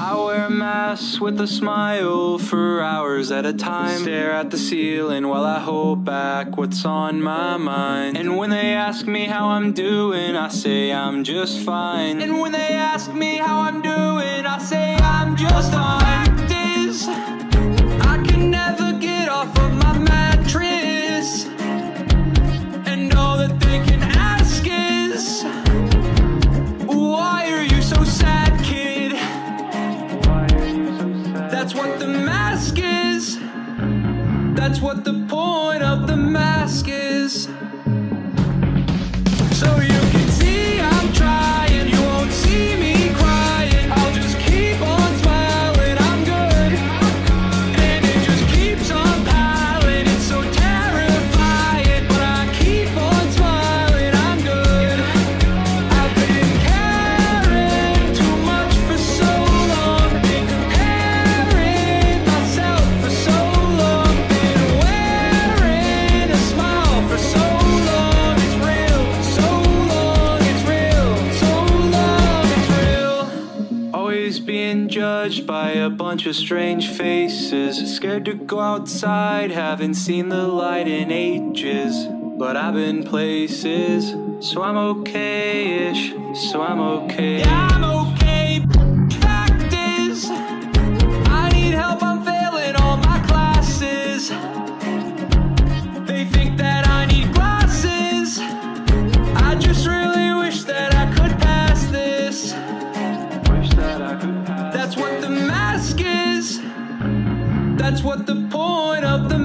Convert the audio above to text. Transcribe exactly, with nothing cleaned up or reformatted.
I wear a mask with a smile for hours at a time. Stare at the ceiling while I hold back what's on my mind. And when they ask me how I'm doing, I say I'm just fine. And when they ask me how I'm doing, I say I'm just fine. The fact is, I can never get off of my mattress, and all that they can ask is, why are you so sad, kid? Why are you so sad? That's what the mask is. That's what the point of the mask is. So you can see I'm trying, you won't see me crying. I'll just keep on smiling, I'm good. And it just keeps on piling, it's so terrifying. But I keep on smiling, I'm good. I've been caring too much for so long, been comparing myself for so long, been wearing a smile for so long. It's real, so long, it's real, so long, it's real. Always being judged by a bunch of strange faces. Scared to go outside, haven't seen the light in ages. But I've been places, so I'm okay-ish, so I'm okay. Yeah, I'm okay. Fact is, I need help, I'm failing all my classes. They think that I need glasses. I just really wish that I could pass this. Wish that I could pass. That's what the mask is. That's what the point of the